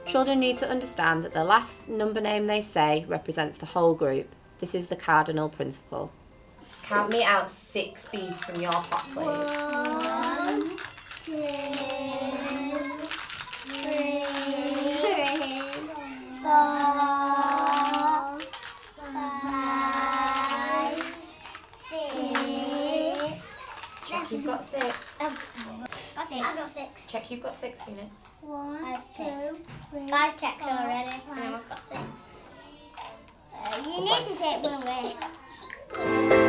Children need to understand that the last number name they say represents the whole group. This is the Cardinal Principle. Count me out 6 beads from your pot, please. 1, 2, 3, 4, 5, 6. Check you've got 6. I got 6. Check you've got 6, Phoenix. 1, 2, 3. 5 checked already. Now I've got 6. You need to take one away.